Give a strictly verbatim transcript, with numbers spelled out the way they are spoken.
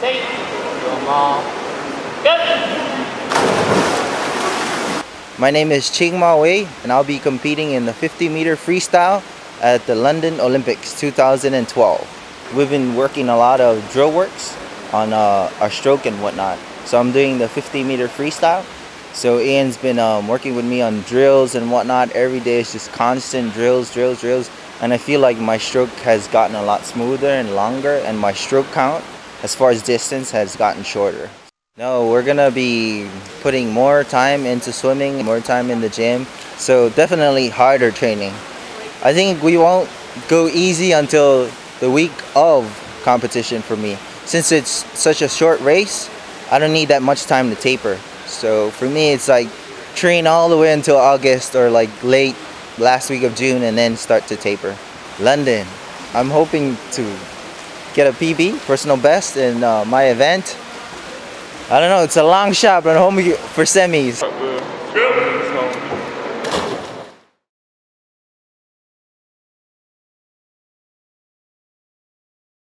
Take. Ching Maou. Good. My name is Ching Maou Wei, and I'll be competing in the fifty meter freestyle at the London Olympics two thousand twelve. We've been working a lot of drill works on uh, our stroke and whatnot. So I'm doing the fifty meter freestyle. So Ian's been um, working with me on drills and whatnot. Every day is just constant drills, drills, drills. And I feel like my stroke has gotten a lot smoother and longer, and my stroke count as far as distance has gotten shorter. No, we're gonna be putting more time into swimming, more time in the gym. So definitely harder training. I think we won't go easy until the week of competition for me. Since it's such a short race, I don't need that much time to taper. So for me, it's like train all the way until August or like late last week of June and then start to taper. London, I'm hoping to get a P B, personal best, in uh, my event. I don't know, it's a long shot, but I'm hoping for semis.